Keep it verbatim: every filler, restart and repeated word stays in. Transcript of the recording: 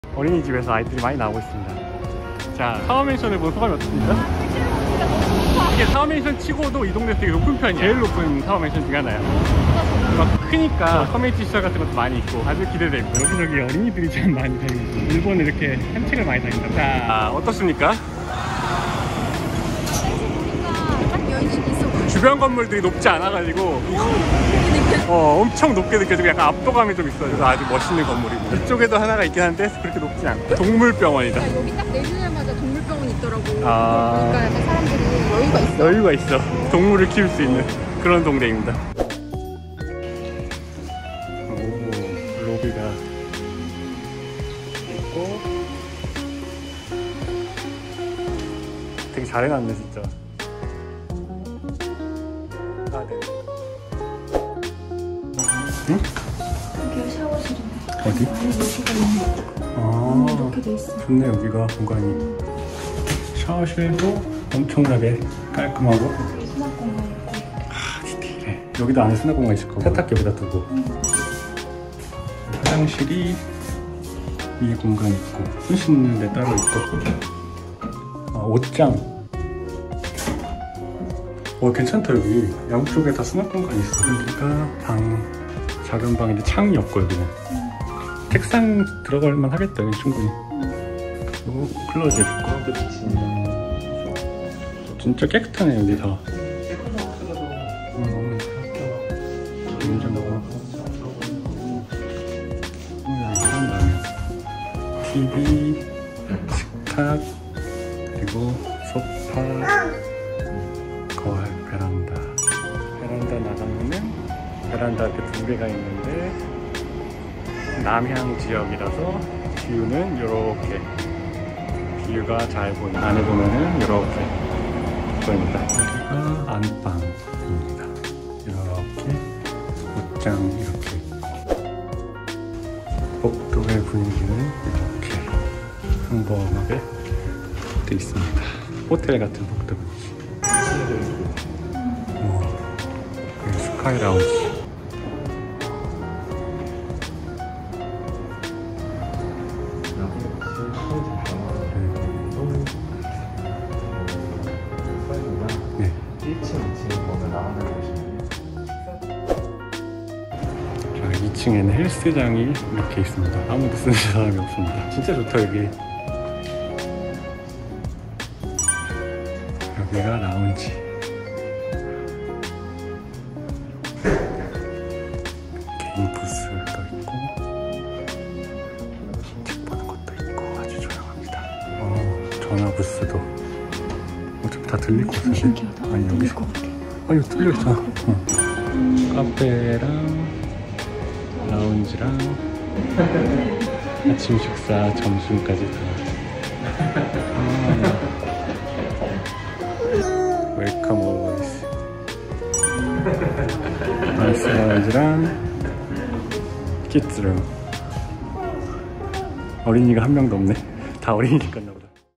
어린이집에서 아이들이 많이 나오고 있습니다. 자, 타워맨션을 본 소감이 어떻습니까? 이게 타워맨션 치고도 이 동네에서 되게 높은 편이에요. 제일 높은 타워맨션 중에 하나예요. 막 크니까 커뮤니티 시설 같은 것도 많이 있고 아주 기대되고, 여기저기 어린이들이 참 많이 다니고 일본은 이렇게 산책을 많이 다닌다. 자, 어떻습니까? 주변 건물들이 높지 않아가지고 어, 엄청 높게 느껴지고 약간 압도감이 좀 있어요. 그래서 아주 멋있는 건물이고, 이쪽에도 하나가 있긴 한데 그렇게 높지 않고 동물병원이다. 여기 딱 내리자마자 동물병원이 있더라고. 아... 그러니까 약간 사람들이 여유가 있어. 여유가 있어. 동물을 키울 수 있는 그런 동네입니다. 오, 로비가 있고 되게 잘 해놨네 진짜. 아, 네. 응? 여기가 샤워실인데. 어디? 아, 이렇게 돼 있어. 좋네. 여기가 공간이. 샤워실도 엄청나게 깔끔하고. 여기 수납 공간 있고. 아, 디테일해. 여기도 안에 수납 공간 있을 거고, 세탁기 여기다 두고. 응. 화장실이 위에 공간 있고, 손 씻는 데 따로 있고. 아, 옷장. 어, 괜찮다. 여기 양쪽에 다 수납 공간이 있어. 여기가 방, 작은 방인데 창이 없고 여기는 음. 책상 들어갈만 하겠다. 여기 충분히. 음. 그리고 클로젯 있고. 음. 진짜 깨끗하네 여기 다. 음. 냉장고. 티비, 식탁, 그리고 소파, 거울, 베란다. 베란다 나가면은 베란다 이렇게 두 개가 있는데 남향 지역이라서 뷰는 이렇게 뷰가 잘 보이는, 안에 보면은 이렇게 보입니다. 여기가 안방입니다. 이렇게 옷장 이렇게 있고, 복도의 분위기는 이렇게 평범하게 되어 있습니다. 호텔 같은 복도 분위기. 오, 스카이 라운지. 네. 일 층, 이 층 보면 나오는 곳이에요. 자, 이 층에는 헬스장이 이렇게 있습니다. 아무도 쓰는 사람이 없습니다. 진짜 좋다 여기. 여기가 라운지. 개인 부스도 있고 책 보는 것도 있고 아주 조용합니다. 어, 전화 부스도 어차피 다 들릴 것 같은데. 신기하다. 아니 여기 아 이거 뚫려 있잖아. 어. 음. 카페랑 라운지랑 아침 식사, 점심까지 다. 아. 웰컴 오버이스. 나이스 라운지랑 키즈룸. 어린이가 한 명도 없네. 다 어린이니까.